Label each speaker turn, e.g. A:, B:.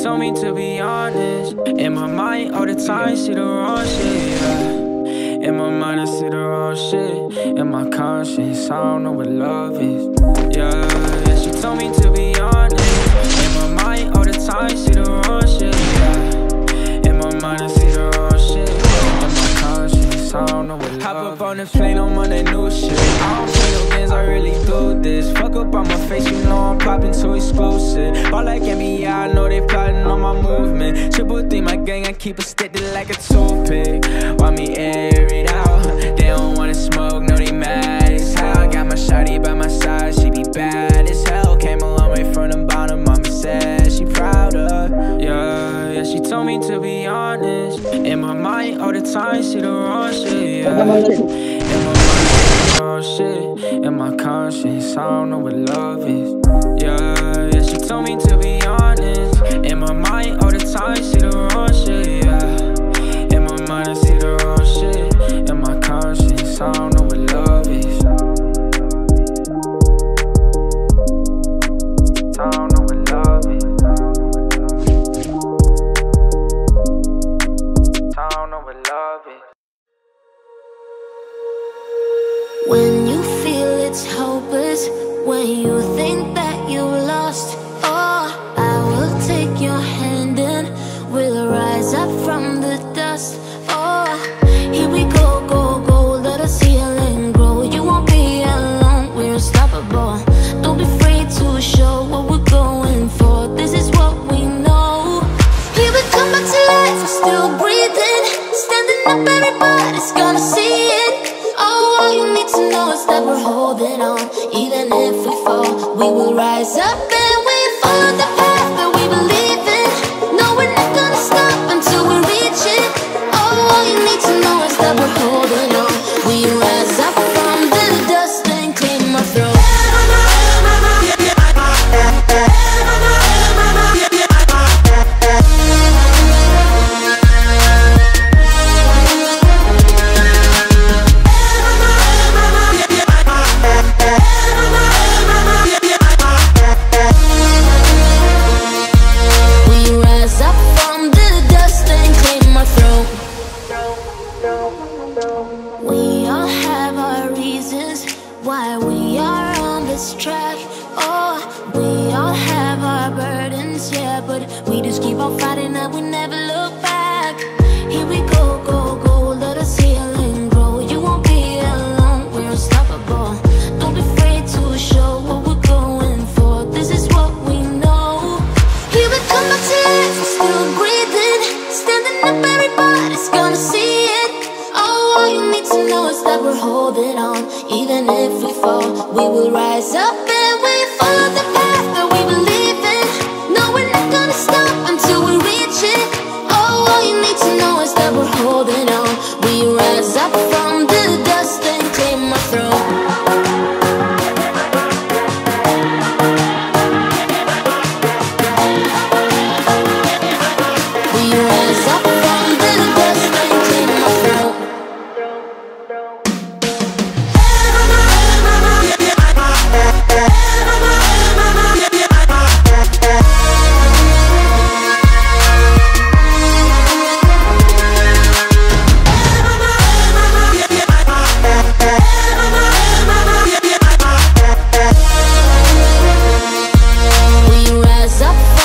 A: told me to be honest. In my mind all the time, see the wrong shit, yeah. In my mind I see the wrong shit. In my conscience, I don't know what love is, yeah. She told me to be honest. In my mind all the time, see the wrong shit, yeah. In my mind I see the wrong shit. In my conscience, I don't know what love is. Hop up on the plane, I'm on that new shit. I don't play no games, I really do this. Fuck up on my face, you know I'm popping too exclusive. All like me, yeah, I know they plotting on my movement. Triple D, my gang, I keep it sticky like a toothpick. Want me air it out, they don't wanna smoke, no they mad as hell. Got my shawty by my side, she be bad as hell. Came a long way from the bottom, mama said she proud of. Yeah, she told me to be honest. In my mind all the time, see the wrong shit, yeah. In my mind, see the wrong shit. In my conscience, I don't know what love is, yeah. She told me to be honest. In my mind all the time, see the wrong shit, yeah. In my mind I see the wrong shit. In my conscience, I don't know what love is. I don't know what love is. I don't know what love is.
B: When you feel it's hopeless, when you think that you lost, oh, I will take your hand and we'll rise up from the dust. Oh, here we go, go, go, let us heal and grow. You won't be alone, we're unstoppable. Don't be afraid to show what we're going for. This is what we know. Here we come back to life, we're still breathing. Standing up, everybody's gonna see it. Oh, all you need to know is that we're holding on. Even if we fall, we will rise up and we follow the path that we believe in. No, we're not gonna stop until we reach it. Oh, all you need to know is that we're holding on. We rise up from the dust and clean my throat. We all have our reasons why we are on this track. Oh, we all have our burdens, yeah, but we just keep on fighting and we never look back. Here we go, go, go, let us heal and grow. You won't be alone, we're unstoppable. Don't be afraid to show what we're going for. This is what we know. Here we come back to life, we're still breathing. Standing up, everybody's gonna see it. Oh, all you need to know is that we're holding on. Even if we fall, we will rise up and we follow the path that we believe in. No, we're not gonna stop until we reach it. Oh, all you need to know is that we're holding on. We rise up from the dust and clear my throat. We rise up.